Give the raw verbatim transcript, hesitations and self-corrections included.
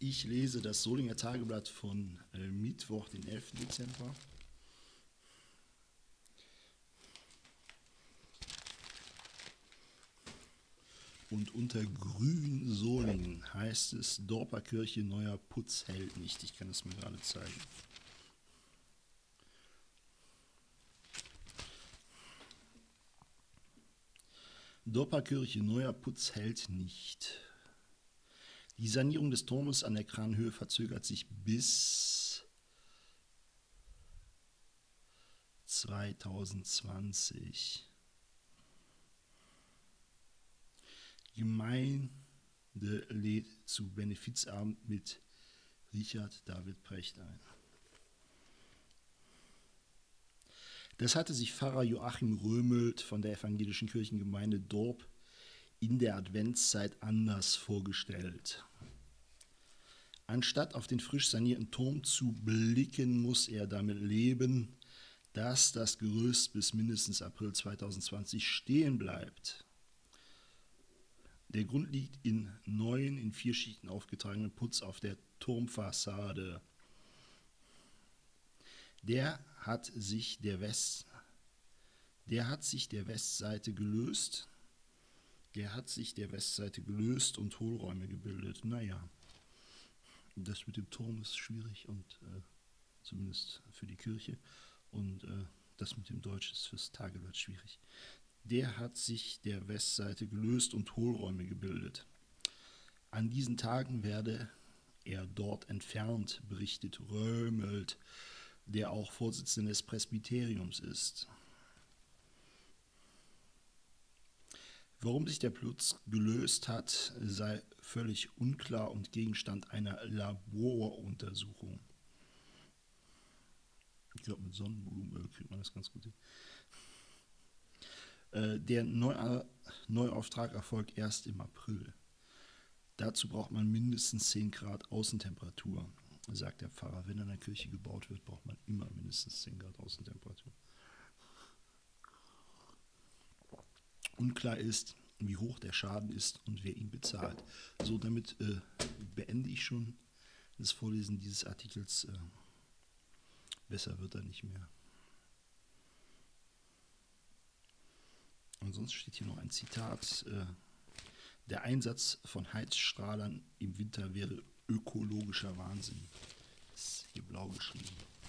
Ich lese das Solinger Tageblatt von äh, Mittwoch, den elften Dezember. Und unter Grün-Solingen heißt es, Dorperkirche, neuer Putz hält nicht. Ich kann es mir gerade zeigen. Dorperkirche, neuer Putz hält nicht. Die Sanierung des Turmes an der Kranhöhe verzögert sich bis zweitausendzwanzig. Gemeinde lädt zu Benefizabend mit Richard David Precht ein. Das hatte sich Pfarrer Joachim Römelt von der evangelischen Kirchengemeinde Dorp in der Adventszeit anders vorgestellt. Anstatt auf den frisch sanierten Turm zu blicken, muss er damit leben, dass das Gerüst bis mindestens April zweitausendzwanzig stehen bleibt. Der Grund liegt in neuen, in vier Schichten aufgetragenen Putz auf der Turmfassade. Der hat sich der West, der hat sich der Westseite gelöst. Der hat sich der Westseite gelöst und Hohlräume gebildet. Naja, das mit dem Turm ist schwierig und äh, zumindest für die Kirche. Und äh, das mit dem Deutsch ist fürs Tageblatt schwierig. Der hat sich der Westseite gelöst und Hohlräume gebildet. An diesen Tagen werde er dort entfernt, berichtet Römelt, der auch Vorsitzender des Presbyteriums ist. Warum sich der Putz gelöst hat, sei völlig unklar und Gegenstand einer Laboruntersuchung. Ich glaube, mit Sonnenblumenöl kriegt man das ganz gut hin. Der Neu- Neuauftrag erfolgt erst im April. Dazu braucht man mindestens zehn Grad Außentemperatur, sagt der Pfarrer. Wenn an der Kirche gebaut wird, braucht man immer mindestens zehn Grad Außentemperatur. Unklar ist, wie hoch der Schaden ist und wer ihn bezahlt. So, damit äh, beende ich schon das Vorlesen dieses Artikels. Äh, besser wird er nicht mehr. Und sonst steht hier noch ein Zitat. Äh, der Einsatz von Heizstrahlern im Winter wäre ökologischer Wahnsinn. Das ist hier blau geschrieben.